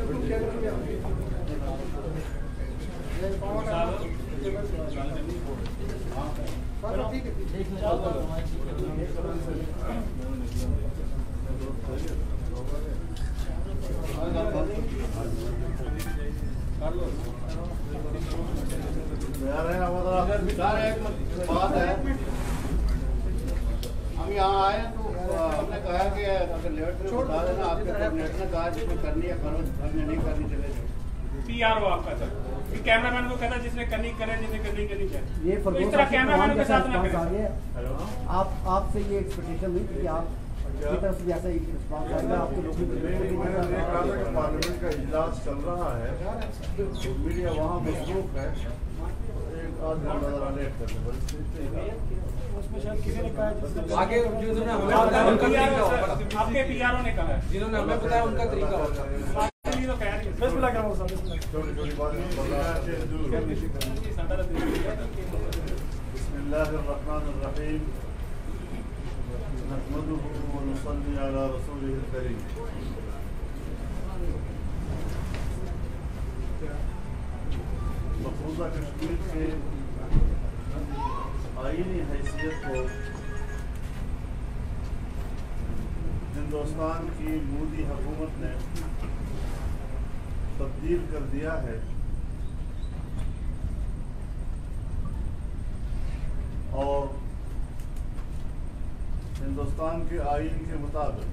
بات ہے ہم یہاں آئے تو ہم نے کہا کہ اگر لیٹ میں بتا دینا آپ کے کوآرڈینیٹر نے کہا جس میں کرنی ہے کرو، ہم نے نہیں کرنی چلے جائے پی آر او آپ کا سر کیمرہ مین کو کہتا جس نے کرنی کرے، جس نے کرنی کرنی چاہیے یہ اس طرح کیمرہ مین کے ساتھ نہ کریں۔ آپ سے یہ ایکسپیکٹیشن نہیں کہ آپ کی طرف سے ایسا رسپانس آئے گا آپ کو لوگوں میں نے یہ کہا تھا کہ پارلیمنٹ کا اجلاس چل رہا ہے، میڈیا وہاں مصروف ہے، ایک آدھ گھنٹہ ذرا لیٹ کر دیں۔ آگے جنہوں نے ہمیں بتایا ان کا طریقہ ہوگا، آپ کے پی آر او نے کہا ہے جنہوں نے ہمیں بتایا ان کا طریقہ ہوگا۔ چھوٹی چھوٹی باتیں بسم اللہ الرحمن الرحیم نحمده ونصلي على رسوله الكريم۔ مقبوضہ کشمیر کے آئینی حیثیت کو ہندوستان کی مودی حکومت نے تبدیل کر دیا ہے اور ہندوستان کے آئین کے مطابق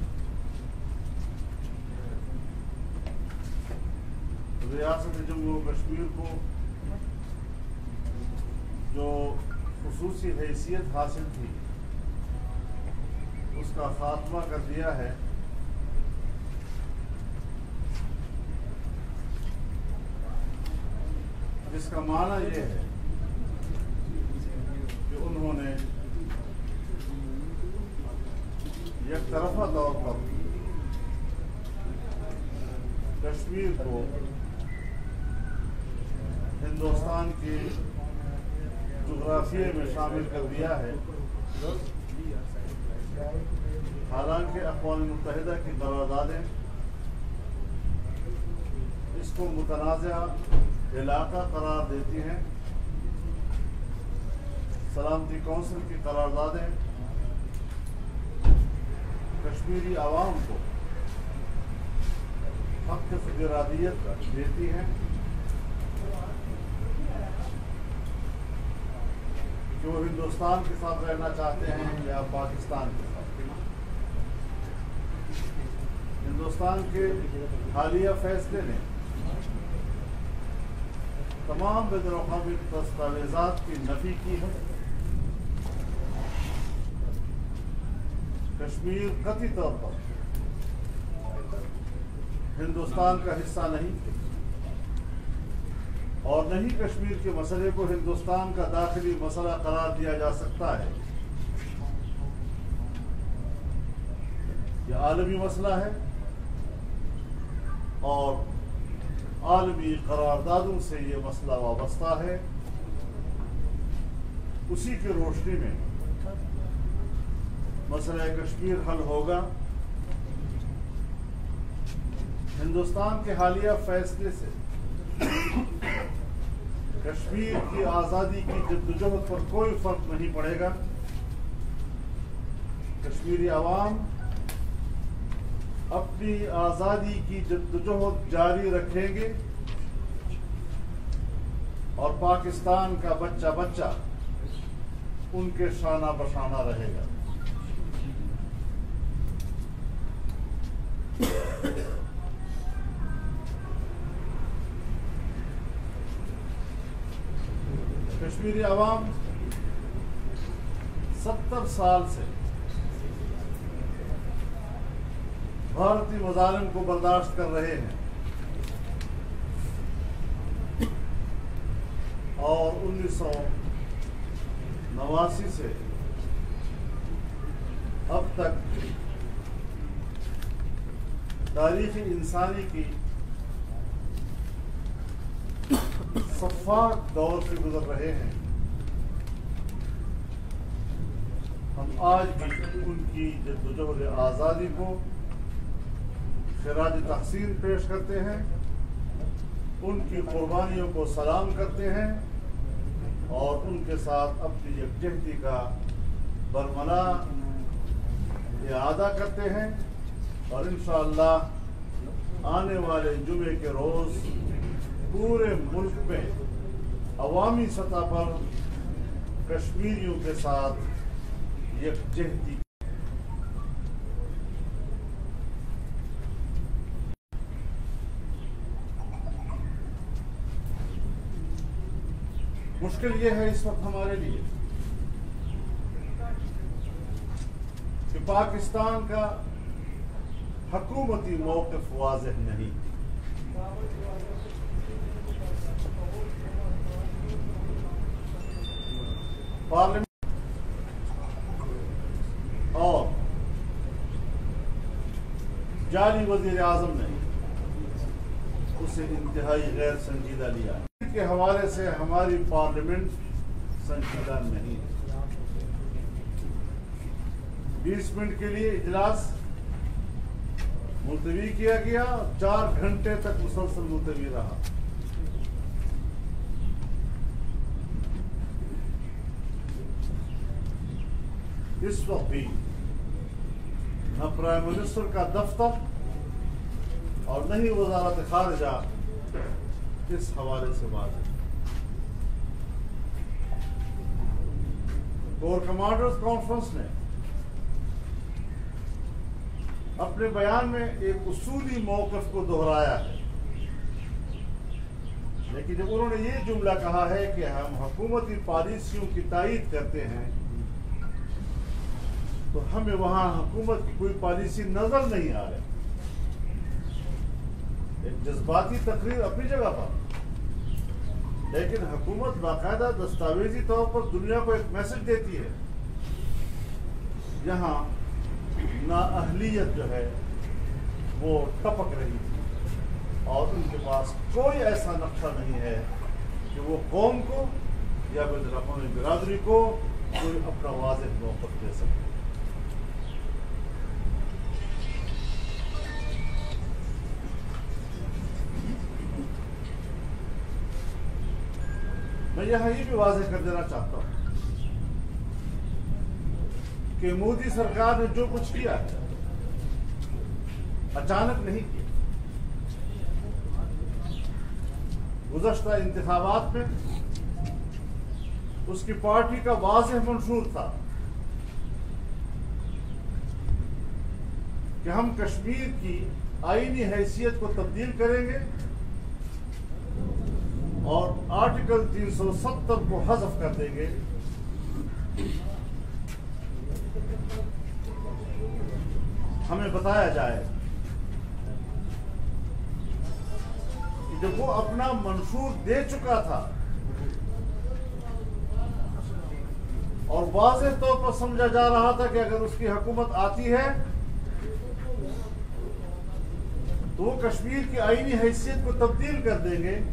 ریاست جموں و کشمیر کو جو خصوصی حیثیت حاصل تھی اس کا خاتمہ کر دیا ہے۔ جس کا معنی یہ ہے کہ انہوں نے یک طرفہ طور پر کشمیر کو ہندوستان کی جغرافیے میں شامل کر دیا ہے، حالانکہ اقوام متحدہ کی قراردادیں اس کو متنازع علاقہ قرار دیتی ہیں۔ سلامتی کونسل کی قراردادیں کشمیری عوام کو حق فدرادیت دیتی ہیں جو ہندوستان کے ساتھ رہنا چاہتے ہیں یا پاکستان کے ساتھ۔ ہندوستان کے حالیہ فیصلے نے تمام بین الاقوامی دستاویزات کی نفی کی ہے۔ کشمیر قطعی طور پر ہندوستان کا حصہ نہیں اور نہ ہی کشمیر کے مسئلے کو ہندوستان کا داخلی مسئلہ قرار دیا جا سکتا ہے۔ یہ عالمی مسئلہ ہے اور عالمی قراردادوں سے یہ مسئلہ وابستہ ہے۔ اسی کی روشنی میں مسئلہ کشمیر حل ہوگا۔ ہندوستان کے حالیہ فیصلے سے کشمیر کی آزادی کی جدوجہد پر کوئی فرق نہیں پڑے گا۔ کشمیری عوام اپنی آزادی کی جدوجہد جاری رکھیں گے اور پاکستان کا بچہ بچہ ان کے شانہ بشانہ رہے گا۔ کشمیری عوام 70 سال سے بھارتی مظالم کو برداشت کر رہے ہیں اور 1989 سے اب تک تاریخ انسانی کی صفاق دور سے گزر رہے ہیں۔ ہم آج بھی ان کی جدوجہد آزادی کو خراج تحسین پیش کرتے ہیں ان کی قربانیوں کو سلام کرتے ہیں اور ان کے ساتھ اپنی یکجہتی کا برملا اعادہ کرتے ہیں، اور انشاءاللہ آنے والے جمعے کے روز پورے ملک میں عوامی سطح پر کشمیریوں کے ساتھ یکجہتی مشکل یہ ہے اس وقت ہمارے لیے کہ پاکستان کا حکومتی موقف واضح نہیں، پارلیمنٹ اور جعلی وزیر اعظم نے اسے انتہائی غیر سنجیدہ لیا کے حوالے سے ہماری پارلیمنٹ سنجیدہ نہیں ہے۔ 20 منٹ کے لیے اجلاس ملتوی کیا گیا، 4 گھنٹے تک مسلسل ملتوی رہا۔ اس وقت بھی نہ پرائم منسٹر کا دفتر اور نہ ہی وزارت خارجہ اس حوالے سے واضح۔ کور کمانڈرز کانفرنس نے اپنے بیان میں ایک اصولی موقف کو دہرایا ہے، لیکن جب انہوں نے یہ جملہ کہا ہے کہ ہم حکومتی پالیسیوں کی تائید کرتے ہیں تو ہمیں وہاں حکومت کی کوئی پالیسی نظر نہیں آ رہی۔ ایک جذباتی تقریر اپنی جگہ پر، لیکن حکومت باقاعدہ دستاویزی طور پر دنیا کو ایک میسج دیتی ہے۔ یہاں نااہلیت جو ہے وہ ٹپک رہی تھی، اور ان کے پاس کوئی ایسا نقشہ نہیں ہے کہ وہ قوم کو یا بین الاقوامی برادری کو کوئی اپنا واضح موقف دے سکے۔ میں یہاں یہ بھی واضح کر دینا چاہتا ہوں کہ مودی سرکار نے جو کچھ کیا ہے اچانک نہیں کیا۔ گزشتہ انتخابات میں اس کی پارٹی کا واضح منشور تھا کہ ہم کشمیر کی آئینی حیثیت کو تبدیل کریں گے اور آرٹیکل 370 کو حذف کر دیں گے۔ ہمیں بتایا جائے کہ جب وہ اپنا منشور دے چکا تھا اور واضح طور پر سمجھا جا رہا تھا کہ اگر اس کی حکومت آتی ہے تو وہ کشمیر کی آئینی حیثیت کو تبدیل کر دیں گے،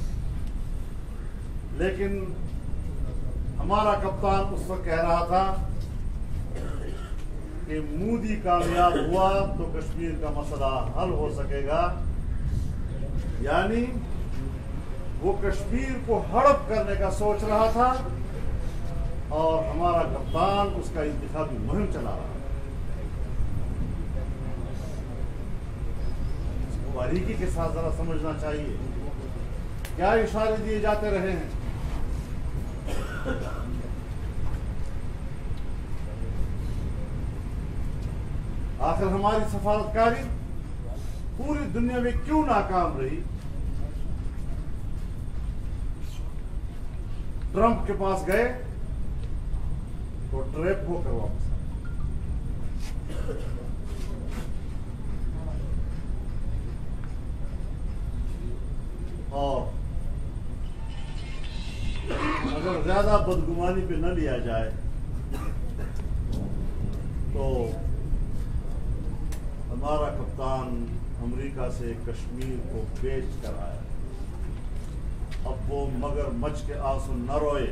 لیکن ہمارا کپتان اس وقت کہہ رہا تھا کہ مودی کامیاب ہوا تو کشمیر کا مسئلہ حل ہو سکے گا، یعنی وہ کشمیر کو ہڑپ کرنے کا سوچ رہا تھا، اور ہمارا کپتان اس کا انتخابی مہم چلا رہا تھا۔ اس کو باریکی کے ساتھ ذرا سمجھنا چاہیے، کیا اشارے دیے جاتے رہے ہیں۔ آخر ہماری سفارتکاری پوری دنیا میں کیوں ناکام رہی؟ ٹرمپ کے پاس گئے تو ٹریپ ہو کر واپس آئے۔ اور اگر زیادہ بدگمانی پہ نہ لیا جائے تو ہمارا کپتان امریکہ سے کشمیر کو بیچ کر آیا، اب وہ مگر مچھ کے آنسو نہ روئے۔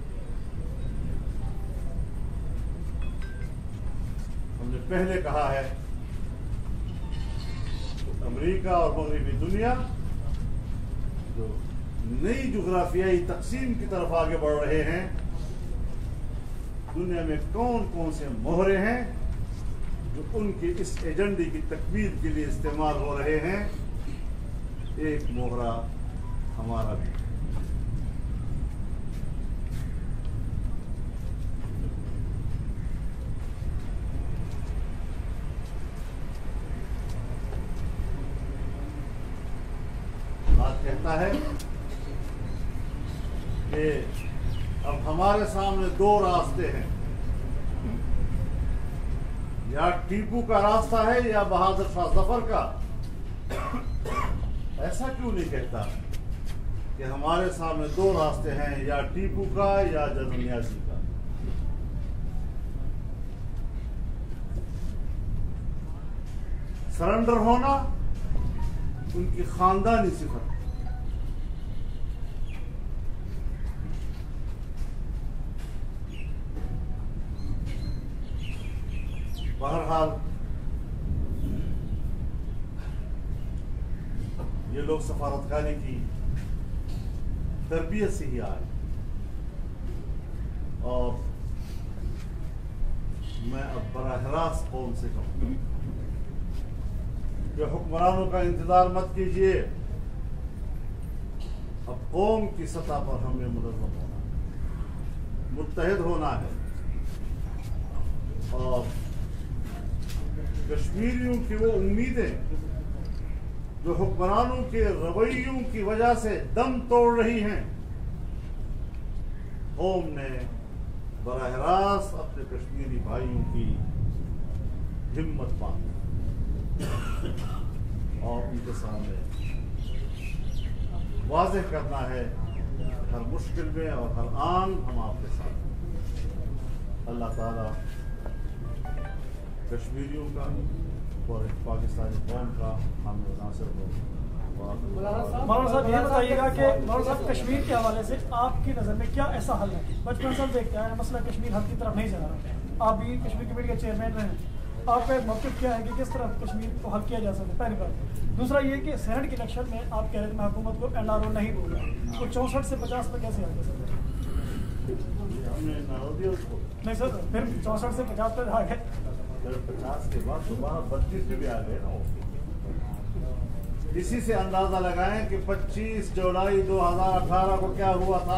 ہم نے پہلے کہا ہے کہ امریکہ اور مغربی دنیا جو نئی جغرافیائی تقسیم کی طرف آگے بڑھ رہے ہیں، دنیا میں کون کون سے مہرے ہیں جو ان کے اس ایجنڈے کی تکمیل کے لیے استعمال ہو رہے ہیں، ایک مہرہ ہمارا بھی۔ بات کہتا ہے کہ اب ہمارے سامنے دو راستے ہیں، یا ٹیپو کا راستہ ہے یا بہادر شاہ ظفر کا۔ ایسا کیوں نہیں کہتا کہ ہمارے سامنے دو راستے ہیں، یا ٹیپو کا یا جنرل نیازی کا؟ سرنڈر ہونا ان کی خاندانی صفت، بہرحال یہ لوگ سفارتکاری کی تربیت سے ہی آئے، اور میں اب براہ راست قوم سے کہوں کہ حکمرانوں کا انتظار مت کیجیے، اب قوم کی سطح پر ہمیں منظم ہونا ہے، متحد ہونا ہے، اور کشمیریوں کی وہ امیدیں جو حکمرانوں کے رویوں کی وجہ سے دم توڑ رہی ہیں، قوم نے براہ راست اپنے کشمیری بھائیوں کی ہمت باندھی اور ان کے سامنے واضح کرنا ہے ہر مشکل میں اور ہر آن ہم آپ کے ساتھ ہیں۔ اللہ تعالیٰ کشمیریوں کا اور پاکستانی قوم کا ہم ناصر ہو۔ مولانا صاحب یہ بتائیے گا کہ مولانا صاحب کشمیر کے حوالے سے آپ کی نظر میں کیا ایسا حل ہے؟ بچپن سے دیکھتے ہیں مسئلہ کشمیر حل کی طرف نہیں جا رہا، آپ بھی کشمیر کمیٹی کے چیئرمین رہے ہیں، آپ کا ایک موقف کیا ہے کہ کس طرح کشمیر کو حل کیا جا سکتا؟ پہلی بات۔ دوسرا یہ کہ سینٹ کے الیکشن میں آپ کہہ رہے ہیں میں حکومت کو NRO نہیں دوں گا، تو 64 سے 50 پہ کیسے حل کر سکتے ہیں؟ نہیں سر، پھر 64 سے 50 پہ آ گئے، 50 کے بعد دوبارہ 32 پہ بھی آ گئے نا۔ اسی سے اندازہ لگائیں کہ 25 جولائی 2018 کو کیا ہوا تھا،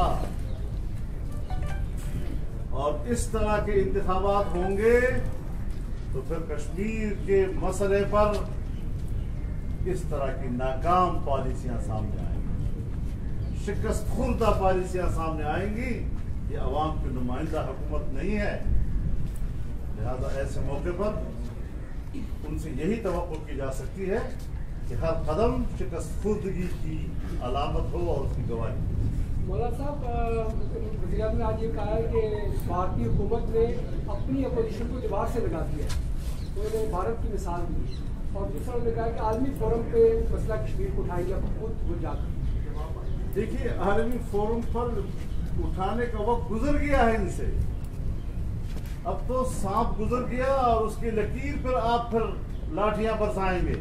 اور اس طرح کے انتخابات ہوں گے تو پھر کشمیر کے مسئلے پر اس طرح کی ناکام پالیسیاں سامنے آئیں گی، شکست خوردہ پالیسیاں سامنے آئیں گی۔ یہ عوام کی نمائندہ حکومت نہیں ہے، لہذا ایسے موقع پر ان سے یہی توقع کی جا سکتی ہے کہ ہر قدم شکست خوردگی کی علامت ہو اور اس کی گواہی۔ مولانا صاحب، وزیر اعظم نے آج یہ کہا ہے کہ بھارتی حکومت نے اپنی اپوزیشن کو دیوار سے لگا دیا ہے، انہوں نے بھارت کی مثال دی، اور دوسرا انہوں نے کہا کہ عالمی فورم پہ مسئلہ کشمیر کو اٹھائیں گے خود وہ جا کر۔ دیکھیے، عالمی فورم پر اٹھانے کا وقت گزر گیا ہے ان سے، اب تو سانپ گزر گیا اور اس کی لکیر پر آپ پھر لاٹھیاں برسائیں گے،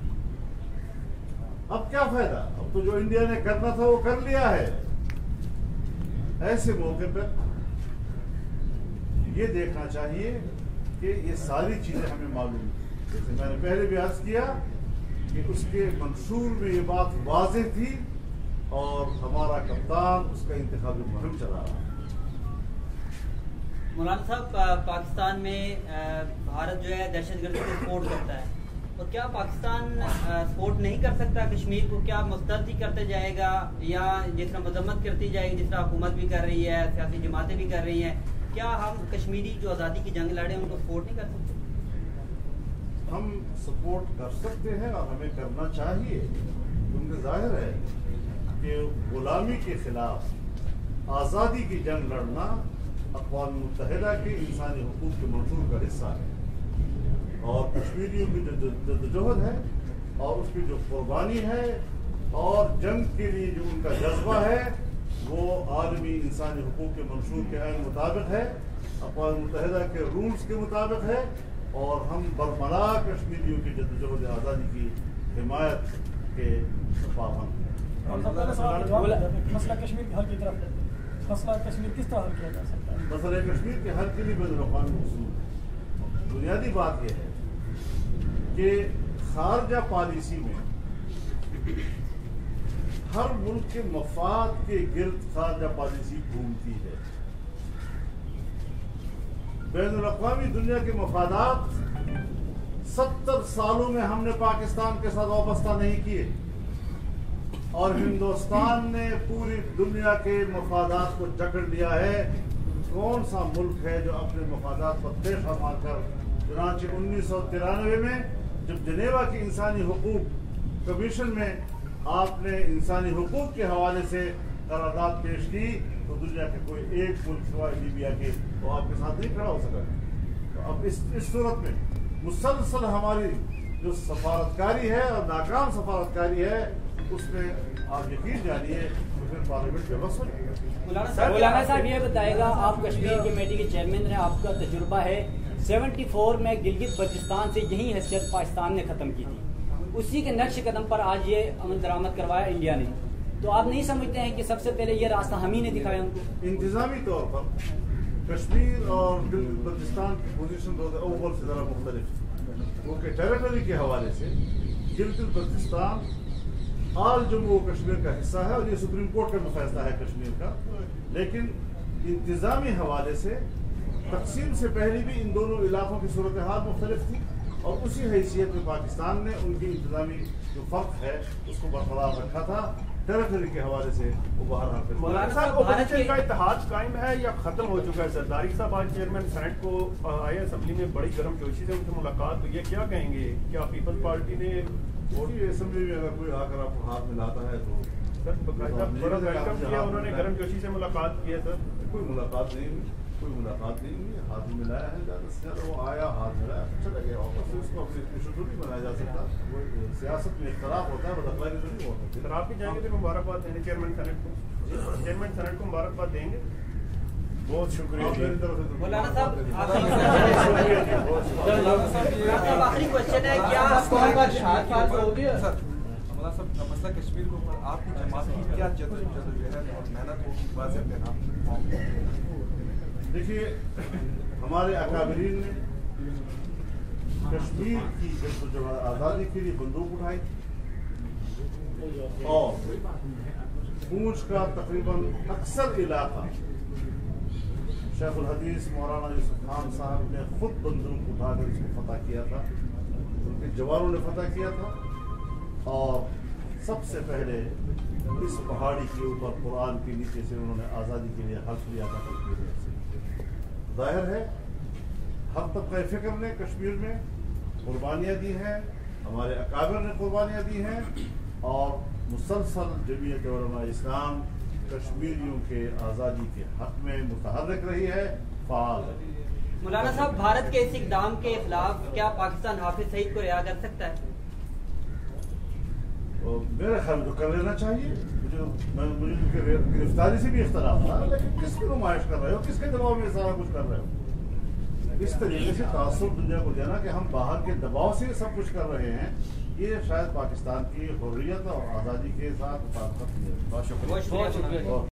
اب کیا فائدہ؟ اب تو جو انڈیا نے کرنا تھا وہ کر لیا ہے۔ ایسے موقع پر یہ دیکھنا چاہیے کہ یہ ساری چیزیں ہمیں معلوم ہیں، جیسے میں نے پہلے بھی عرض کیا کہ اس کے منشور میں یہ بات واضح تھی، اور ہمارا کپتان اس کا انتخابی مہم چلا رہا ہے۔ مولانا صاحب، پاکستان میں بھارت جو ہے دہشت گردی کو سپورٹ کرتا ہے، اور کیا پاکستان سپورٹ نہیں کر سکتا کشمیر کو؟ کیا مسترد ہی کرتے جائے گا، یا جس طرح مذمت کرتی جائے گی، جس طرح حکومت بھی کر رہی ہے، سیاسی جماعتیں بھی کر رہی ہیں، کیا ہم کشمیری جو آزادی کی جنگ لڑے ان کو سپورٹ نہیں کر سکتے؟ ہم سپورٹ کر سکتے ہیں اور ہمیں کرنا چاہیے، کیونکہ ظاہر ہے کہ غلامی کے خلاف آزادی کی جنگ لڑنا اقوام متحدہ کے انسانی حقوق کے منشور کا حصہ ہے، اور کشمیریوں کی جو جدوجہد ہے اور اس کی جو قربانی ہے اور جنگ کے لیے جو ان کا جذبہ ہے، وہ عالمی انسانی حقوق کے منشور کے عین مطابق ہے، اقوام متحدہ کے رولز کے مطابق ہے، اور ہم برملا کشمیریوں کی جدوجہد آزادی کی حمایت کے پابند ہیں۔ پہلے سوال کا جواب دیں، مسئلہ کشمیر کے حل کی طرف مسئلہ کشمیر کس طرح حل کیا جا سکتا ہے؟ مسئلہ کشمیر کے حل کے لیے بین الاقوامی اصول بنیادی بات یہ ہے کہ خارجہ پالیسی میں ہر ملک کے مفاد کے گرد خارجہ پالیسی گھومتی ہے. بین الاقوامی دنیا کے مفادات 70 سالوں میں ہم نے پاکستان کے ساتھ وابستہ نہیں کیے، اور ہندوستان نے پوری دنیا کے مفادات کو جکڑ لیا ہے. کون سا ملک ہے جو اپنے مفادات پر تیخا مار کر چنانچہ 1993 میں جب جنیوا کی انسانی حقوق کمیشن میں آپ نے انسانی حقوق کے حوالے سے قرارداد پیش کی تو دنیا کے کوئی ایک ملک سوائے لیبیا کے وہ آپ کے ساتھ نہیں کھڑا ہو سکا. تو اب اس صورت میں مسلسل ہماری جو سفارتکاری ہے اور ناکام سفارتکاری ہے اس میں آپ یقین جانیے تو پھر پارلیمنٹ بے بس ہو جائے گا. مولانا صاحب یہ بتائے گا، آپ کشمیر کمیٹی کے چیئرمین ہیں، آپ کا تجربہ ہے 74 میں گلگت بلتستان سے یہی حیثیت پاکستان نے ختم کی تھی، اسی کے نقش قدم پر آج یہ عمل درآمد کروایا انڈیا نے. تو آپ نہیں سمجھتے ہیں کہ سب سے پہلے یہ راستہ ہم ہی نے دکھایا ان کو؟ انتظامی طور پر کشمیر اور گلگت بلتستان کی پوزیشن اوول سے ذرا مختلف ہے. وہ کہ ٹیریٹری کے حوالے سے گلگت بلتستان آل جموں و کشمیر کا حصہ ہے اور یہ سپریم کورٹ کا فیصلہ ہے کشمیر کا، لیکن انتظامی حوالے سے تقسیم سے پہلے بھی ان دونوں علاقوں کی صورتحال مختلف تھی، اور اسی حیثیت میں پاکستان نے ان کی انتظامی جو فرق ہے اس کو برقرار رکھا تھا. ٹیریٹری کے حوالے سے وہ بہرحال مولانا صاحب اپوزیشن کا اتحاد قائم ہے یا ختم ہو چکا ہے؟ زرداری صاحب آج چیئرمین سینٹ کو آئے اسمبلی میں بڑی گرم جوشی سے ان سے ملاقات ہوئی ہے، کیا کہیں گے؟ کیا پیپلز پارٹی نے اسمبلی میں اگر کوئی آ کر آپ کو ہاتھ ملاتا ہے تو سر باقاعدہ بڑا ویلکم کیا، انہوں نے گرم جوشی سے ملاقات کی ہے؟ سر کوئی ملاقات نہیں ہوئی، ہاتھ ملایا ہے زیادہ سے زیادہ، وہ آیا ہاتھ ملایا چلا گیا واپس. اس کو اپنے ایشو نہیں بنایا جا سکتا. سیاست میں اختلاف ہوتا ہے بس اخلاقی تو نہیں ہوتا. سر آپ بھی جائیں گے پھر مبارکباد دینے چیئرمین سینٹ کو؟ چیئرمین سینٹ کو مبارکباد دیں گے. بہت شکریہ. مولانا صاحب آخری کوشچن ہے، کیا مسئلہ کشمیر کے اوپر آپ کی جماعت کی کیا جدوجہد اور محنت ہوگی واضح کرنا؟ دیکھیے ہمارے اکابرین نے کشمیر کی جدوجہد آزادی کے لیے بندوق اٹھائی اور پونچھ کا تقریباً اکثر علاقہ شیخ الحدیث مولانا یوسف خان صاحب نے خود بندوق اٹھا کر اس کو فتح کیا تھا، ان کے جوانوں نے فتح کیا تھا. اور سب سے پہلے اس پہاڑی کے اوپر قرآن کے نیچے سے انہوں نے آزادی کے لیے حلف لیا تھا. ظاہر ہے ہر طبقہ فکر نے کشمیر میں قربانیاں دی ہیں، ہمارے اکابر نے قربانیاں دی ہیں، اور مسلسل جمعیت علماء اسلام کشمیریوں کے آزادی کے حق میں متحرک رہی ہے، فعال ہے. مولانا صاحب بھارت کے اس اقدام کے خلاف کیا پاکستان حافظ سعید کو رہا کر سکتا ہے؟ میرے خیال تو کر لینا چاہیے. مجھے ان کی گرفتاری سے بھی اختلاف تھا، لیکن کس کی نمائش کر رہے ہو، کس کے دباؤ میں سارا کچھ کر رہے ہو؟ اس طریقے سے تعصب دنیا کو دینا کہ ہم باہر کے دباؤ سے سب کچھ کر رہے ہیں، یہ شاید پاکستان کی حریت اور آزادی کے ساتھ مطابقت نہیں ہے. بہت شکریہ.